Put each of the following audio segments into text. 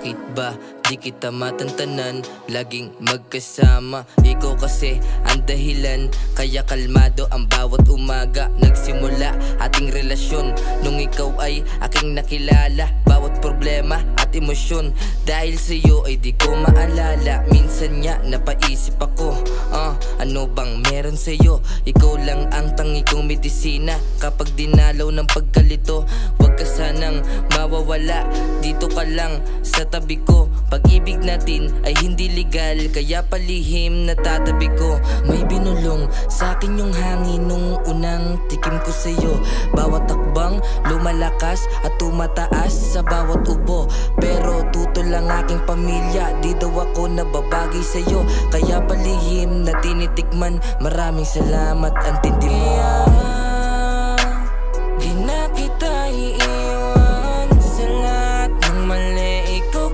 Bakit ba di kita matantanan? Laging magkasama, ikaw kasi ang dahilan. Kaya kalmado ang bawat umaga. Nagsimula ating relasyon nung ikaw ay aking nakilala. Bawat problema at emosyon dahil sa'yo ay di ko maalala. Minsan nga napaisip ako, ano bang meron sa'yo? Ikaw lang ang tangi kong medisina. Kapag dinalaw ng pagkalito, wag ka sanang mawawala. Dito ka lang sa tabi ko. Pag-ibig natin ay hindi legal, kaya palihim natatabi ko. May binulong sa akin yung hangin nung unang tikim ko sa'yo. Bawat takbang lumalakas at tumataas sa bawat ubo. Pero tuto lang aking pamilya, di daw ako nababagay sa'yo. Kaya palihim na tinitikman. Maraming salamat, ang tindi mo. Di na kita iiwan sa lahat ng mali, ikaw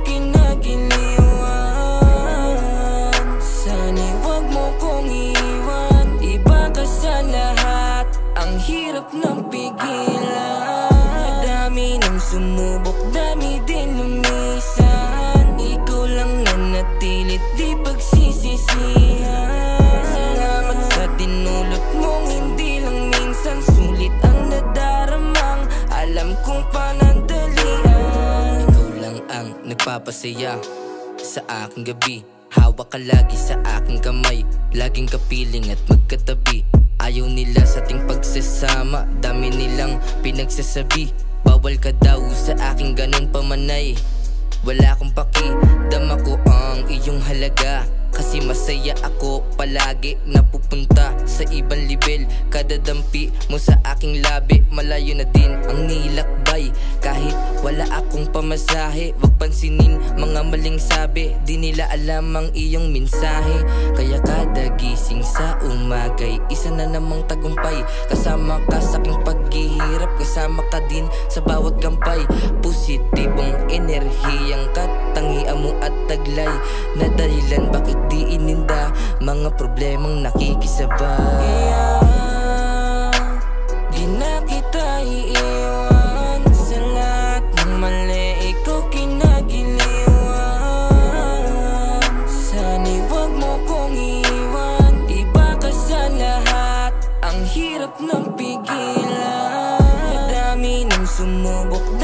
kinagiliwan. Sana'y wag mo kong iwan, iba ka sa lahat, ang hirap ng pigilan. Dami nang sumubok, dami din lumisan. Ikaw lang nanatilit, di pagsisisihan. Salamat sa dinulot mong hindi lang minsan. Sulit ang nadaramang, alam kong panandalian. Ikaw lang ang nagpapasaya sa aking gabi. Hawak ka lagi sa aking kamay, laging kapiling at magkatabi. Ayaw nila sa ating pagsasama, dami nilang pinagsasabi. Bawal ka daw sa aking ganun pamanay. Wala akong paki, dama ko ang iyong halaga. Kasi masaya ako palagi napupunta sa ibang level. Kada dampi mo sa aking labi, malayo na din ang nilakbay. Kahit wala akong pamasahe, wag pansinin mga maling sabi. Di nila alam ang iyong mensahe. Kaya kada gising sa umagay, isa na namang tagumpay. Kasama ka sa aking paghihirap, kasama ka din sa bawat kampay. Positibong enerhiyang katangian mo at taglay na dahilan bakit di ininda mga problemang nakikisabay. Kaya di na kita iiwan sa lahat ng mali, ikaw kinagiliwan. Sana'y wag mo kong iwan, iba ka sa lahat, ang hirap ng pigilan. Dami nang sumubok,